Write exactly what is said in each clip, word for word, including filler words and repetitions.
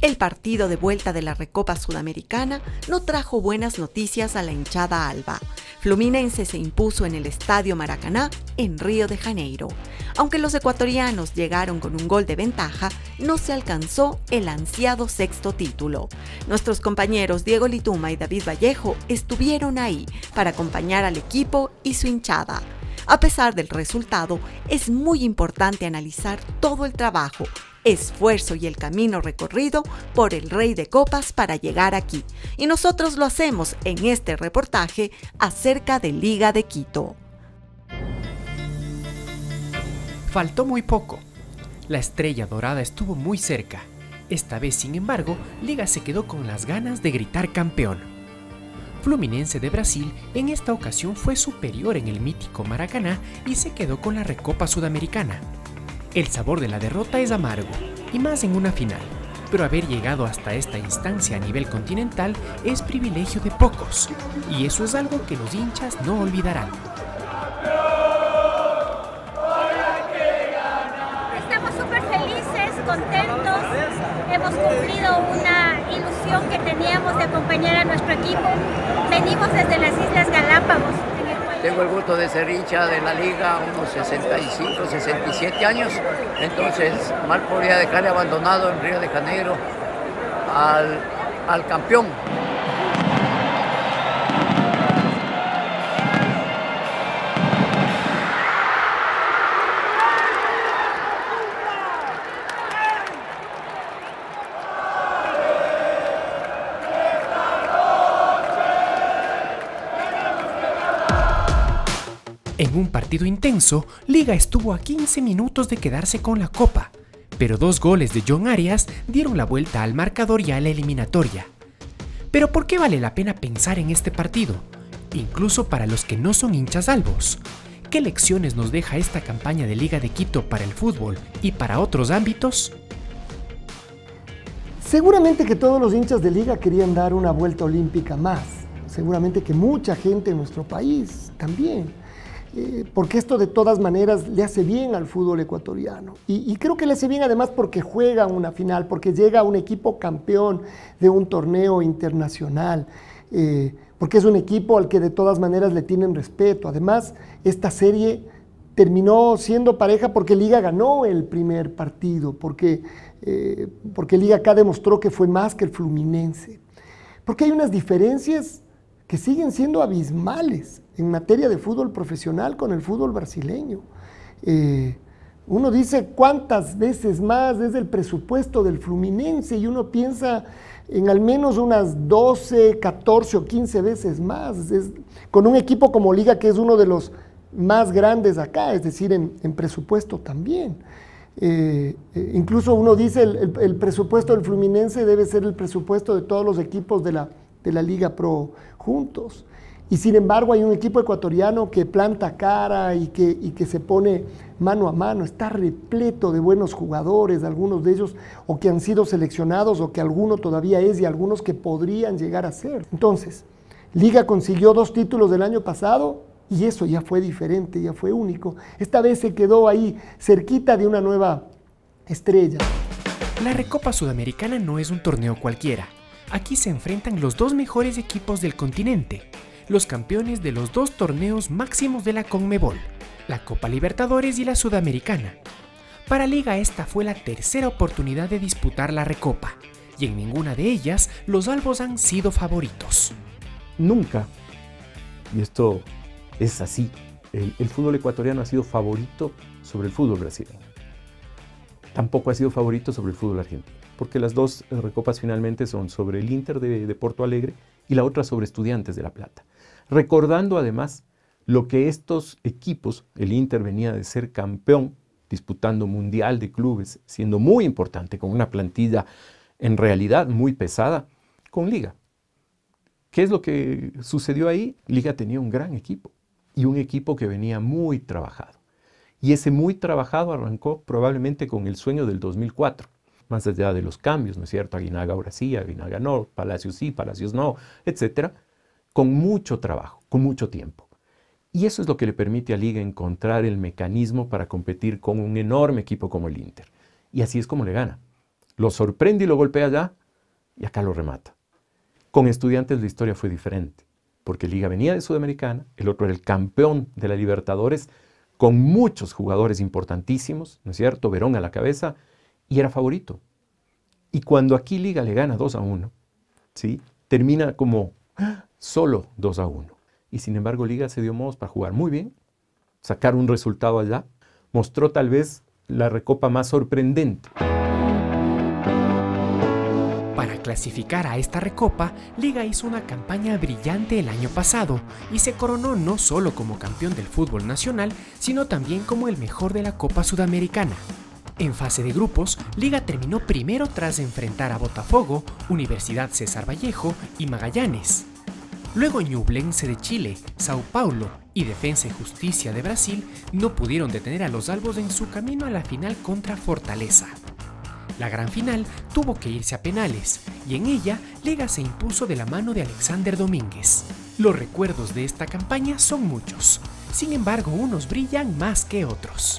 El partido de vuelta de la Recopa Sudamericana no trajo buenas noticias a la hinchada alba. Fluminense se impuso en el Estadio Maracaná, en Río de Janeiro. Aunque los ecuatorianos llegaron con un gol de ventaja, no se alcanzó el ansiado sexto título. Nuestros compañeros Diego Lituma y David Vallejo estuvieron ahí para acompañar al equipo y su hinchada. A pesar del resultado, es muy importante analizar todo el trabajo, esfuerzo y el camino recorrido por el Rey de Copas para llegar aquí. Y nosotros lo hacemos en este reportaje acerca de Liga de Quito. Faltó muy poco. La estrella dorada estuvo muy cerca. Esta vez, sin embargo, Liga se quedó con las ganas de gritar campeón. Fluminense de Brasil en esta ocasión fue superior en el mítico Maracaná y se quedó con la Recopa Sudamericana. El sabor de la derrota es amargo, y más en una final, pero haber llegado hasta esta instancia a nivel continental es privilegio de pocos, y eso es algo que los hinchas no olvidarán. Estamos súper felices, contentos, hemos cumplido una ilusión que teníamos de acompañar a nuestro equipo. Venimos desde las Islas Galápagos. Tengo el gusto de ser hincha de la liga, unos sesenta y cinco, sesenta y siete años, entonces mal podría dejarle abandonado en Río de Janeiro al, al campeón. En un partido intenso, Liga estuvo a quince minutos de quedarse con la copa, pero dos goles de John Arias dieron la vuelta al marcador y a la eliminatoria. Pero ¿por qué vale la pena pensar en este partido? Incluso para los que no son hinchas albos. ¿Qué lecciones nos deja esta campaña de Liga de Quito para el fútbol y para otros ámbitos? Seguramente que todos los hinchas de Liga querían dar una vuelta olímpica más. Seguramente que mucha gente en nuestro país también. Eh, porque esto de todas maneras le hace bien al fútbol ecuatoriano. Y, y creo que le hace bien además porque juega una final, porque llega un equipo campeón de un torneo internacional, eh, porque es un equipo al que de todas maneras le tienen respeto. Además, esta serie terminó siendo pareja porque Liga ganó el primer partido, porque, eh, porque Liga acá demostró que fue más que el Fluminense. Porque hay unas diferencias que siguen siendo abismales en materia de fútbol profesional con el fútbol brasileño. Eh, uno dice cuántas veces más es el presupuesto del Fluminense y uno piensa en al menos unas doce, catorce o quince veces más, es, con un equipo como Liga que es uno de los más grandes acá, es decir, en, en presupuesto también. Eh, eh, incluso uno dice el, el, el presupuesto del Fluminense debe ser el presupuesto de todos los equipos de la, de la Liga Pro juntos. Y sin embargo hay un equipo ecuatoriano que planta cara y que, y que se pone mano a mano, está repleto de buenos jugadores, algunos de ellos o que han sido seleccionados o que alguno todavía es y algunos que podrían llegar a ser. Entonces, Liga consiguió dos títulos del año pasado y eso ya fue diferente, ya fue único. Esta vez se quedó ahí cerquita de una nueva estrella. La Recopa Sudamericana no es un torneo cualquiera. Aquí se enfrentan los dos mejores equipos del continente, los campeones de los dos torneos máximos de la Conmebol, la Copa Libertadores y la Sudamericana. Para Liga esta fue la tercera oportunidad de disputar la Recopa, y en ninguna de ellas los albos han sido favoritos. Nunca, y esto es así, el, el fútbol ecuatoriano ha sido favorito sobre el fútbol brasileño. Tampoco ha sido favorito sobre el fútbol argentino, porque las dos recopas finalmente son sobre el Inter de, de Porto Alegre y la otra sobre Estudiantes de La Plata. Recordando además lo que estos equipos, el Inter venía de ser campeón, disputando Mundial de Clubes, siendo muy importante, con una plantilla en realidad muy pesada, con Liga. ¿Qué es lo que sucedió ahí? Liga tenía un gran equipo y un equipo que venía muy trabajado. Y ese muy trabajado arrancó probablemente con el sueño del dos mil cuatro. Más allá de los cambios, ¿no es cierto? Aguinaga ahora sí, Aguinaga no, Palacios sí, Palacios no, etcétera. Con mucho trabajo, con mucho tiempo. Y eso es lo que le permite a Liga encontrar el mecanismo para competir con un enorme equipo como el Inter. Y así es como le gana. lo sorprende y lo golpea allá, y acá lo remata. Con Estudiantes la historia fue diferente, porque Liga venía de Sudamericana, el otro era el campeón de la Libertadores, con muchos jugadores importantísimos, ¿no es cierto? Verón a la cabeza, y era favorito. Y cuando aquí Liga le gana dos a uno, ¿sí? Termina como solo dos a uno. Y sin embargo Liga se dio modos para jugar muy bien, sacar un resultado allá, mostró tal vez la recopa más sorprendente. Para clasificar a esta recopa, Liga hizo una campaña brillante el año pasado y se coronó no solo como campeón del fútbol nacional, sino también como el mejor de la Copa Sudamericana. En fase de grupos, Liga terminó primero tras enfrentar a Botafogo, Universidad César Vallejo y Magallanes. Luego Ñublense de Chile, Sao Paulo y Defensa y Justicia de Brasil no pudieron detener a los albos en su camino a la final contra Fortaleza. La gran final tuvo que irse a penales y en ella Liga se impuso de la mano de Alexander Domínguez. Los recuerdos de esta campaña son muchos, sin embargo unos brillan más que otros.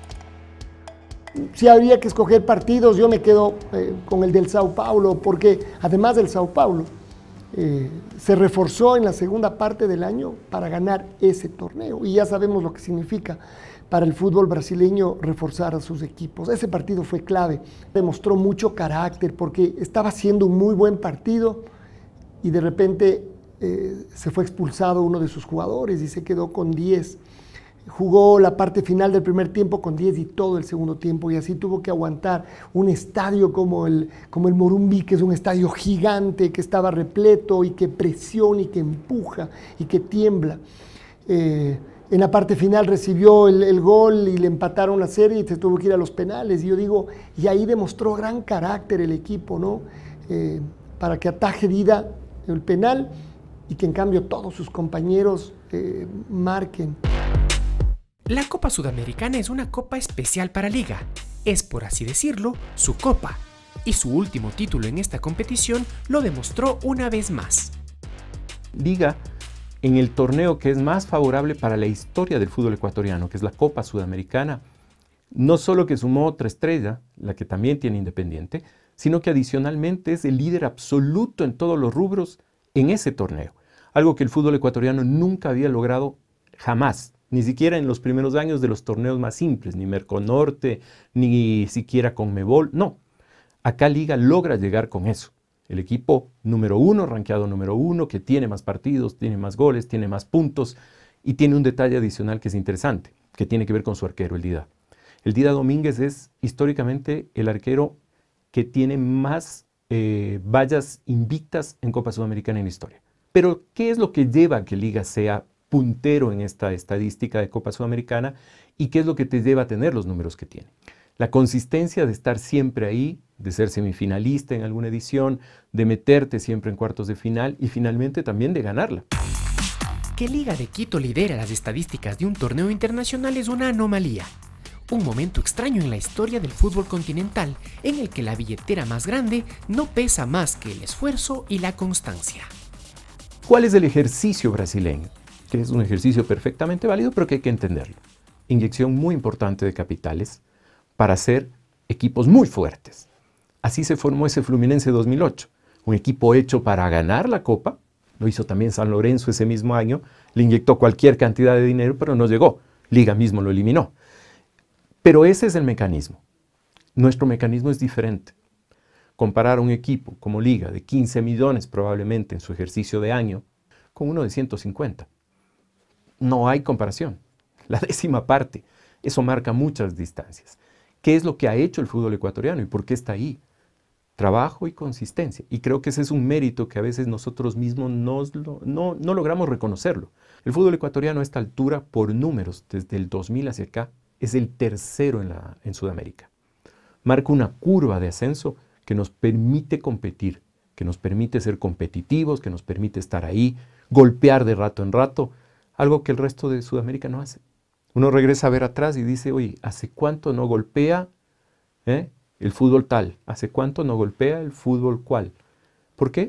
Si habría que escoger partidos, yo me quedo eh, con el del Sao Paulo, porque además del Sao Paulo, eh, se reforzó en la segunda parte del año para ganar ese torneo. Y ya sabemos lo que significa para el fútbol brasileño reforzar a sus equipos. Ese partido fue clave, demostró mucho carácter, porque estaba haciendo un muy buen partido y de repente eh, se fue expulsado uno de sus jugadores y se quedó con diez. Jugó la parte final del primer tiempo con diez y todo el segundo tiempo, y así tuvo que aguantar un estadio como el, como el Morumbi, que es un estadio gigante, que estaba repleto y que presiona y que empuja y que tiembla. Eh, en la parte final recibió el, el gol y le empataron la serie y se tuvo que ir a los penales. Y yo digo, y ahí demostró gran carácter el equipo, ¿no? Eh, para que ataje Dida el penal y que en cambio todos sus compañeros eh, marquen. La Copa Sudamericana es una copa especial para Liga. Es, por así decirlo, su copa. Y su último título en esta competición lo demostró una vez más. Liga, en el torneo que es más favorable para la historia del fútbol ecuatoriano, que es la Copa Sudamericana, no solo que sumó otra estrella, la que también tiene Independiente, sino que adicionalmente es el líder absoluto en todos los rubros en ese torneo. Algo que el fútbol ecuatoriano nunca había logrado jamás. Ni siquiera en los primeros años de los torneos más simples, ni Merconorte, ni siquiera Conmebol, no. Acá Liga logra llegar con eso. El equipo número uno, rankeado número uno, que tiene más partidos, tiene más goles, tiene más puntos, y tiene un detalle adicional que es interesante, que tiene que ver con su arquero, el Dida. El Dida Domínguez es históricamente el arquero que tiene más eh, vallas invictas en Copa Sudamericana en la historia. Pero, ¿qué es lo que lleva a que Liga sea puntero en esta estadística de Copa Sudamericana y qué es lo que te lleva a tener los números que tiene? La consistencia de estar siempre ahí, de ser semifinalista en alguna edición, de meterte siempre en cuartos de final y finalmente también de ganarla. Que Liga de Quito lidera las estadísticas de un torneo internacional es una anomalía. Un momento extraño en la historia del fútbol continental en el que la billetera más grande no pesa más que el esfuerzo y la constancia. ¿Cuál es el ejercicio brasileño? Que es un ejercicio perfectamente válido, pero que hay que entenderlo. Inyección muy importante de capitales para hacer equipos muy fuertes. Así se formó ese Fluminense dos mil ocho, un equipo hecho para ganar la Copa. Lo hizo también San Lorenzo ese mismo año, le inyectó cualquier cantidad de dinero, pero no llegó. Liga mismo lo eliminó. Pero ese es el mecanismo. Nuestro mecanismo es diferente. Comparar un equipo como Liga de quince millones probablemente en su ejercicio de año con uno de ciento cincuenta. No hay comparación. La décima parte. Eso marca muchas distancias. ¿Qué es lo que ha hecho el fútbol ecuatoriano y por qué está ahí? Trabajo y consistencia. Y creo que ese es un mérito que a veces nosotros mismos nos lo, no, no logramos reconocerlo. El fútbol ecuatoriano a esta altura, por números, desde el dos mil hacia acá, es el tercero en, la, en Sudamérica. Marca una curva de ascenso que nos permite competir, que nos permite ser competitivos, que nos permite estar ahí, golpear de rato en rato, algo que el resto de Sudamérica no hace. Uno regresa a ver atrás y dice, oye, ¿hace cuánto no golpea eh, el fútbol tal? ¿Hace cuánto no golpea el fútbol cual? ¿Por qué?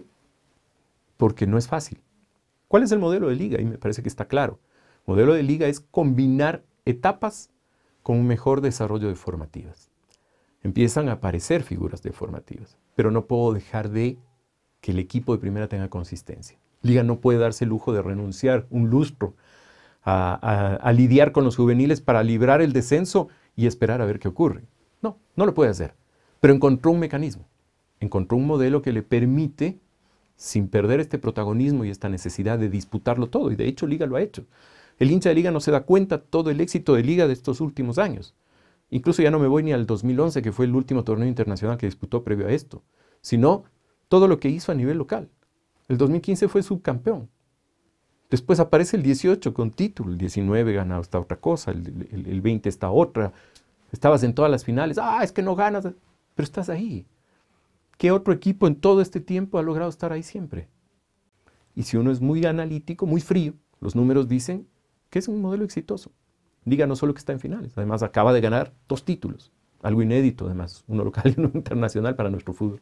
Porque no es fácil. ¿Cuál es el modelo de Liga? Y me parece que está claro. El modelo de Liga es combinar etapas con un mejor desarrollo de formativas. empiezan a aparecer figuras de formativas. Pero no puedo dejar de que el equipo de primera tenga consistencia. Liga no puede darse el lujo de renunciar un lustro a, a, a lidiar con los juveniles para librar el descenso y esperar a ver qué ocurre. No, no lo puede hacer. Pero encontró un mecanismo, encontró un modelo que le permite, sin perder este protagonismo y esta necesidad de disputarlo todo, y de hecho Liga lo ha hecho. El hincha de Liga no se da cuenta todo el éxito de Liga de estos últimos años. Incluso ya no me voy ni al dos mil once, que fue el último torneo internacional que disputó previo a esto, sino todo lo que hizo a nivel local. El dos mil quince fue subcampeón. Después aparece el dieciocho con título, el diecinueve gana hasta otra cosa, el, el, el veinte está otra. Estabas en todas las finales, ah, es que no ganas, pero estás ahí. ¿Qué otro equipo en todo este tiempo ha logrado estar ahí siempre? Y si uno es muy analítico, muy frío, los números dicen que es un modelo exitoso. Liga no solo que está en finales, además acaba de ganar dos títulos, algo inédito además, uno local y uno internacional para nuestro fútbol.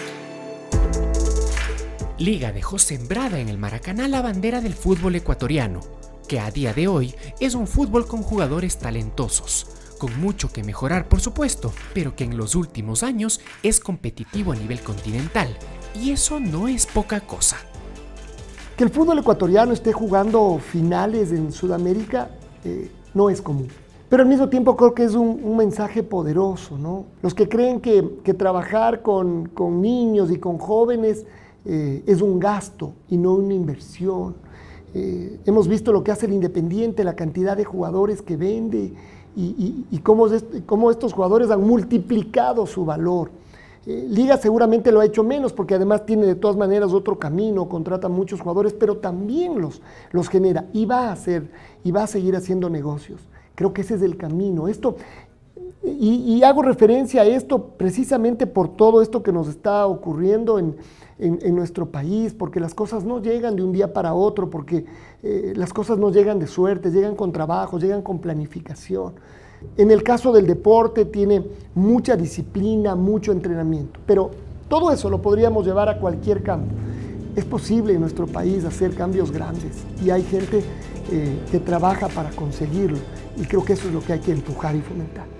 Liga dejó sembrada en el Maracaná la bandera del fútbol ecuatoriano, que a día de hoy es un fútbol con jugadores talentosos, con mucho que mejorar por supuesto, pero que en los últimos años es competitivo a nivel continental, y eso no es poca cosa. Que el fútbol ecuatoriano esté jugando finales en Sudamérica eh, no es común. Pero al mismo tiempo creo que es un, un mensaje poderoso, ¿no? Los que creen que, que trabajar con, con niños y con jóvenes eh, es un gasto y no una inversión. Eh, hemos visto lo que hace el Independiente, la cantidad de jugadores que vende y, y, y cómo, es, cómo estos jugadores han multiplicado su valor. Eh, Liga seguramente lo ha hecho menos porque además tiene de todas maneras otro camino, contrata muchos jugadores, pero también los, los genera y va a hacer, y va a seguir haciendo negocios. Creo que ese es el camino. Esto, y, y hago referencia a esto precisamente por todo esto que nos está ocurriendo en, en, en nuestro país, porque las cosas no llegan de un día para otro, porque eh, las cosas no llegan de suerte, llegan con trabajo, llegan con planificación. En el caso del deporte tiene mucha disciplina, mucho entrenamiento, pero todo eso lo podríamos llevar a cualquier campo. Es posible en nuestro país hacer cambios grandes y hay gente eh, que trabaja para conseguirlo y creo que eso es lo que hay que empujar y fomentar.